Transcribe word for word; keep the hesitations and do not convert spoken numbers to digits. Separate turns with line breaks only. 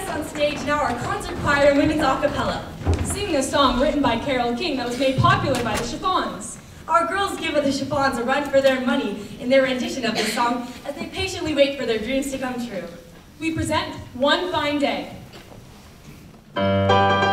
on stage now are concert choir and women's a cappella, singing a song written by Carole King that was made popular by the Chiffons. Our girls give the Chiffons a run for their money in their rendition of this song as they patiently wait for their dreams to come true. We present One Fine Day.